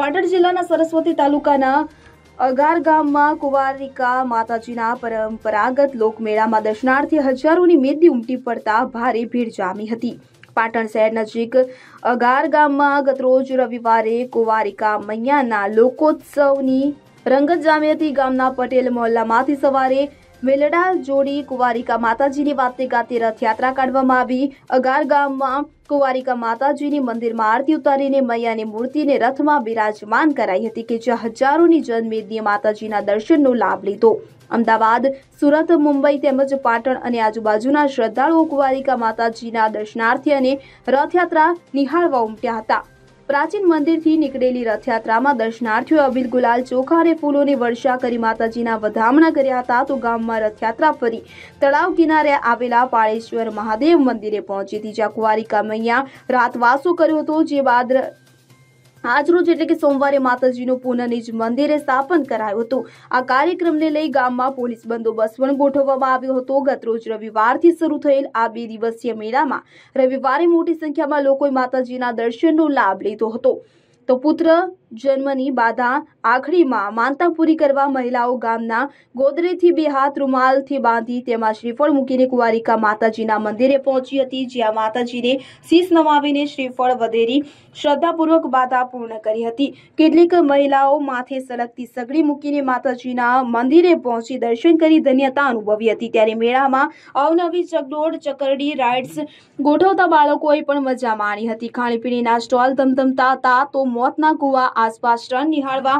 પાટણ જિલ્લાના સરસ્વતી તાલુકાના અગાર ગામમાં કુંવારિકા માતાજીના પરંપરાગત લોકમેળામાં દર્શનાર્થી હજારોની મેદી ઉમટી પડતા ભારે ભીડ જામી હતી। પાટણ શહેર નજીક અગાર ગામમાં ગતરોજ રવિવારે કુંવારિકા મૈયાના લોકોત્સવની રંગત જામી હતી। ગામના પટેલ મહોલ્લામાંથી સવારે વેલડા જોડી કુંવારિકા માતાજીની વાતે ગાતે રથયાત્રા કાઢવામાં આવી। અગાર ગામમાં કુંવારિકા માતાજીની મંદિરમાં આરતી ઉતારીને મૈયાની મૂર્તિને રથમાં બિરાજમાન કરાઈ હતી કે જ્યાં હજારોની જનમેદનીએ માતાજીના દર્શનનો લાભ લીધો। અમદાવાદ, સુરત, મુંબઈ તેમજ પાટણ અને આજુબાજુના શ્રદ્ધાળુઓ કુંવારિકા માતાજીના દર્શનાર્થી અને રથયાત્રા નિહાળવા ઉમટ્યા હતા। પ્રાચીન મંદિરથી નીકળેલી રથયાત્રામાં દર્શનાર્થીઓએ અબીલ, ગુલાલ, ચોખા અને ફૂલોની વર્ષા કરી માતાજીના વધામણા કર્યા હતા। તો ગામમાં રથયાત્રા ફરી તળાવ કિનારે આવેલા પાળેશ્વર મહાદેવ મંદિરે પહોંચી હતી, જ્યાં કુંવારિકા મૈયા રાતવાસો કર્યો હતો। જે બાદ આજરોજ એટલે કે સોમવારે માતાજીનું પુનઃનિજ મંદિરે સ્થાપન કરાયું હતું। આ કાર્યક્રમને લઈ ગામમાં પોલીસ બંદોબસ્ત પણ ગોઠવવામાં આવ્યો હતો। ગતરોજ રવિવારથી શરૂ થયેલ આ 2 દિવસીય મેળામાં રવિવારે મોટી સંખ્યામાં લોકોએ માતાજીના દર્શનનો લાભ લીધો હતો। તો પુત્ર જન્મની બાધા આખડીમાં માનતા પૂરી કરવા મહિલાઓ ગામના ગોદરેથી 2 હાથ રૂમાલથી બાંધી તેમાં શ્રીફળ મૂકીને કુંવારિકા માતાજીના મંદિરે પહોંચી હતી, જ્યાં માતાજીને શીશ નમાવીને શ્રીફળ વધેરી શ્રદ્ધાપૂર્વક બાધા પૂર્ણ કરી હતી। કેટલીક મહિલાઓ માથે સળગતી સગડી મૂકીને માતાજીના મંદિરે પહોંચી દર્શન કરી ધન્યતા અનુભવી હતી। ત્યારે મેળામાં અવનવી ચકડોળ, ચકરડી રાઇડ્સ ગોઠવતા બાળકોએ પણ મજા માણી હતી। ખાણીપીણીના સ્ટોલ ધમધમતા હતા તો મોતના કુવા આસપાસ રન નિહાળવા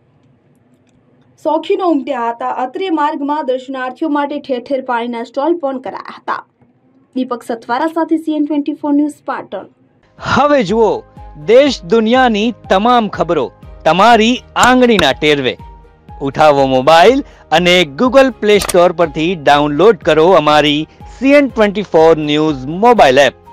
શોખીનો ઉમટ્યા હતા। અત્રે માર્ગમાં દર્શનાર્થીઓ માટે ઠેર ઠેર પાણીના સ્ટોલ પણ કરાયા હતા। દીપક સથવારા સાથે CN24 ન્યૂઝ પાટણ। હવે જુઓ દેશ દુનિયાની તમામ ખબરો તમારી આંગળીના ટેરવે। ઉઠાવો મોબાઈલ અને Google Play Store પરથી ડાઉનલોડ કરો અમારી CN24 ન્યૂઝ મોબાઈલ એપ।